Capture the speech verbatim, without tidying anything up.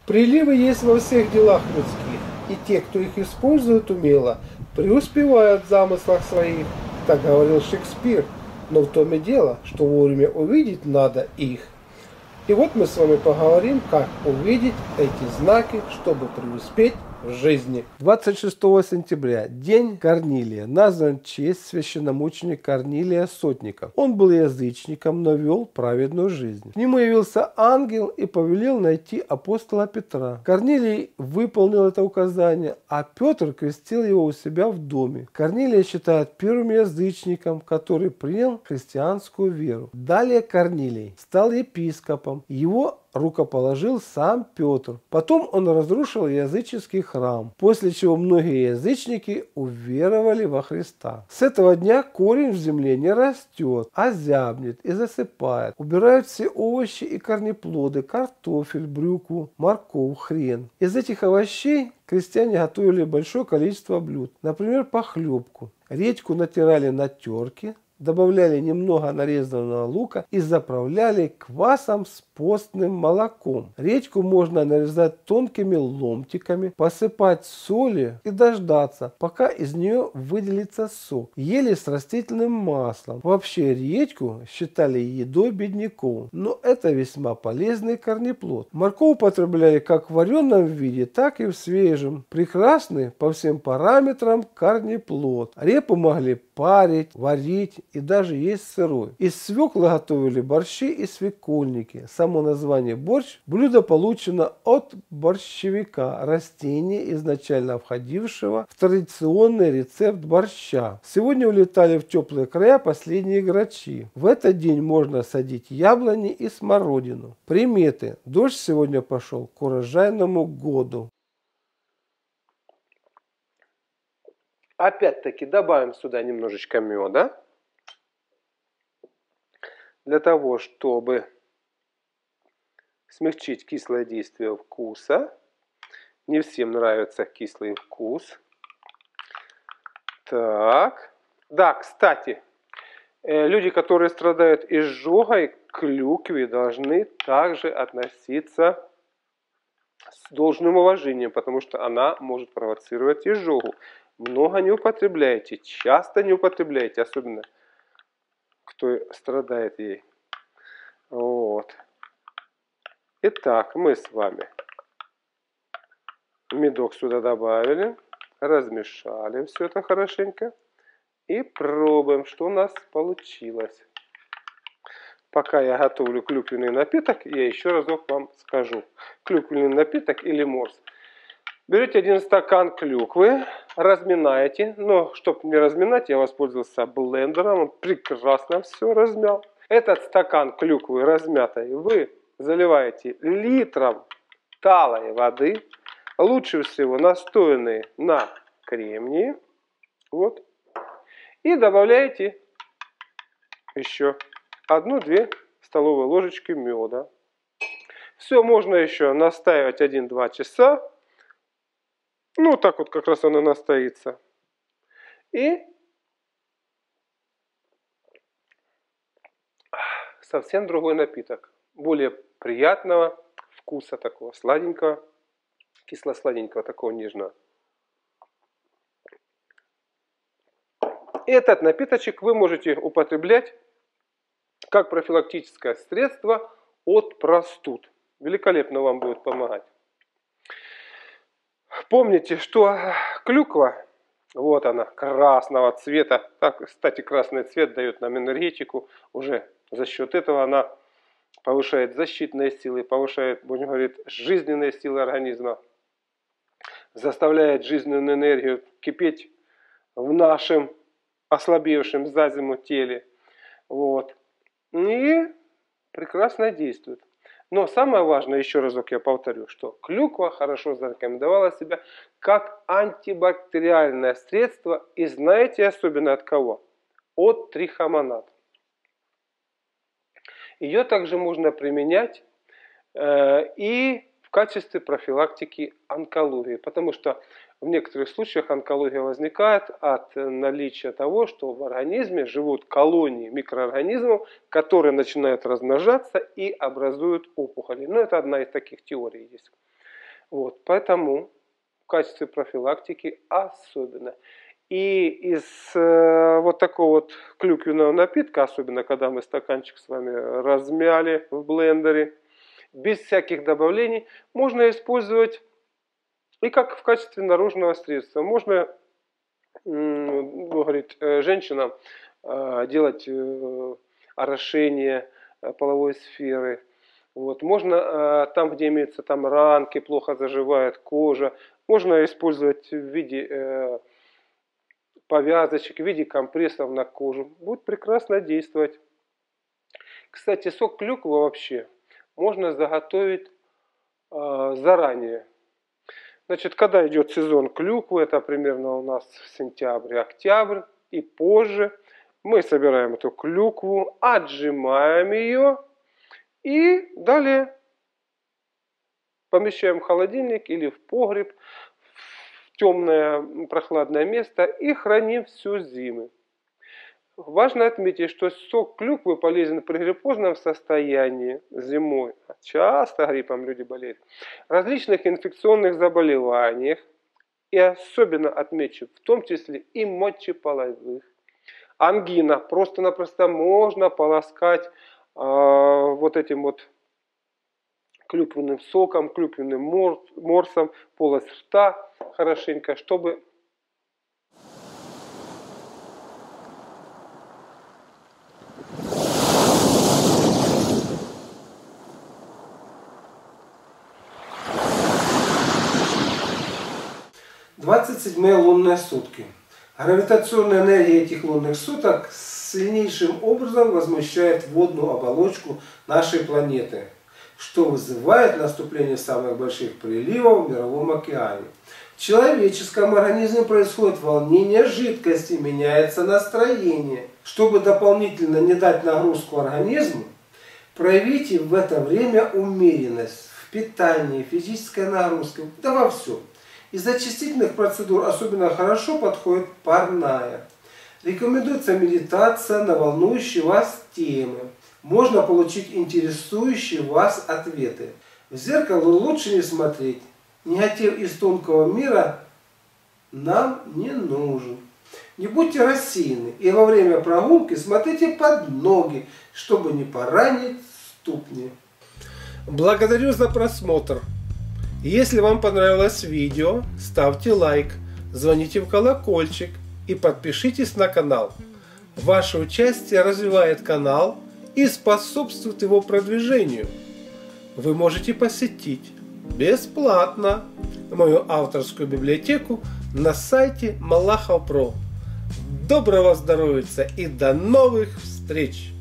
Приливы есть во всех делах людских, и те, кто их использует умело, преуспевают в замыслах своих. Так говорил Шекспир. Но в том и дело, что вовремя увидеть надо их. И вот мы с вами поговорим, как увидеть эти знаки, чтобы преуспеть в жизни. двадцать шестого сентября, день Корнилия, назван в честь священномученика Корнилия Сотника. Он был язычником, но вел праведную жизнь. К нему явился ангел и повелел найти апостола Петра. Корнилий выполнил это указание, а Петр крестил его у себя в доме. Корнилия считают первым язычником, который принял христианскую веру. Далее Корнилий стал епископом. Его рукоположил сам Петр. Потом он разрушил языческий храм, после чего многие язычники уверовали во Христа. С этого дня корень в земле не растет, а зябнет и засыпает. Убирают все овощи и корнеплоды, картофель, брюкву, морковь, хрен. Из этих овощей крестьяне готовили большое количество блюд. Например, похлебку. Редьку натирали на терке, добавляли немного нарезанного лука и заправляли квасом с постным молоком. Редьку можно нарезать тонкими ломтиками, посыпать солью и дождаться, пока из нее выделится сок. Ели с растительным маслом. Вообще редьку считали едой бедняков, но это весьма полезный корнеплод. Морковь употребляли как в вареном виде, так и в свежем. Прекрасный по всем параметрам корнеплод. Репу могли парить, варить и даже есть сырой. Из свеклы готовили борщи и свекольники. Само название борщ – блюдо получено от борщевика, растения, изначально входившего в традиционный рецепт борща. Сегодня улетали в теплые края последние грачи. В этот день можно садить яблони и смородину. Приметы. Дождь сегодня пошел к урожайному году. Опять-таки добавим сюда немножечко меда, для того, чтобы смягчить кислое действие вкуса. Не всем нравится кислый вкус. Так. Да, кстати, люди, которые страдают изжогой, к клюкве должны также относиться с должным уважением, потому что она может провоцировать изжогу. Много не употребляйте, часто не употребляйте, особенно кто страдает ей. Вот. Итак, мы с вами медок сюда добавили, размешали все это хорошенько и пробуем, что у нас получилось. Пока я готовлю клюквенный напиток, я еще разок вам скажу. Клюквенный напиток или морс. Берете один стакан клюквы, разминаете, но чтобы не разминать, я воспользовался блендером, он прекрасно все размял. Этот стакан клюквы размятой вы заливаете литром талой воды, лучше всего настоянной на кремнии, вот, и добавляете еще одну-две столовые ложечки меда. Все можно еще настаивать один-два часа. Ну, так вот как раз оно настоится. И совсем другой напиток. Более приятного вкуса, такого сладенького, кисло-сладенького, такого нежного. Этот напиточек вы можете употреблять как профилактическое средство от простуд. Великолепно вам будет помогать. Помните, что клюква, вот она, красного цвета. Так, кстати, красный цвет дает нам энергетику. Уже за счет этого она повышает защитные силы, повышает, будем говорить, жизненные силы организма. Заставляет жизненную энергию кипеть в нашем ослабевшем за зиму теле. Вот. И прекрасно действует. Но самое важное, еще разок я повторю, что клюква хорошо зарекомендовала себя как антибактериальное средство. И знаете особенно от кого? От трихомонад. Ее также можно применять э, и в качестве профилактики онкологии. Потому что в некоторых случаях онкология возникает от наличия того, что в организме живут колонии микроорганизмов, которые начинают размножаться и образуют опухоли. Но это одна из таких теорий есть. Вот, поэтому в качестве профилактики особенно. И из э, вот такого вот клюквенного напитка, особенно когда мы стаканчик с вами размяли в блендере, без всяких добавлений, можно использовать и как в качестве наружного средства. Можно, м, говорит женщинам, э, делать э, орошение половой сферы. Вот. Можно э, там, где имеются там ранки, плохо заживает кожа, можно использовать в виде э, повязочек, в виде компрессов на кожу. Будет прекрасно действовать. Кстати, сок клюквы вообще можно заготовить э, заранее. Значит, когда идет сезон клюквы, это примерно у нас сентябрь, октябрь и позже, мы собираем эту клюкву, отжимаем ее и далее помещаем в холодильник или в погреб, в темное прохладное место и храним всю зиму. Важно отметить, что сок клюквы полезен при гриппозном состоянии зимой. Часто гриппом люди болеют. Различных инфекционных заболеваниях. И особенно отмечу, в том числе и мочеполовых. Ангина. Просто-напросто можно полоскать э, вот этим вот клюквенным соком, клюквенным морсом полость рта хорошенько, чтобы двадцать седьмые лунные сутки. Гравитационная энергия этих лунных суток сильнейшим образом возмущает водную оболочку нашей планеты, что вызывает наступление самых больших приливов в мировом океане. В человеческом организме происходит волнение жидкости, меняется настроение. Чтобы дополнительно не дать нагрузку организму, проявите в это время умеренность в питании, физической нагрузке, да во всем. Из очистительных процедур особенно хорошо подходит парная. Рекомендуется медитация на волнующие вас темы. Можно получить интересующие вас ответы. В зеркало лучше не смотреть. Негатив из тонкого мира нам не нужен. Не будьте рассеяны и во время прогулки смотрите под ноги, чтобы не поранить ступни. Благодарю за просмотр. Если вам понравилось видео, ставьте лайк, звоните в колокольчик и подпишитесь на канал. Ваше участие развивает канал и способствует его продвижению. Вы можете посетить бесплатно мою авторскую библиотеку на сайте Малахов точка про. Доброго здоровья и до новых встреч!